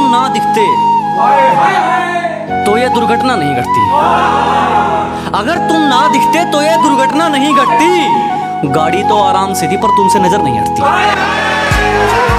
ना दिखते तो ये दुर्घटना नहीं घटती। अगर तुम ना दिखते तो ये दुर्घटना नहीं घटती। गाड़ी तो आराम से थी पर तुमसे नजर नहीं हटती।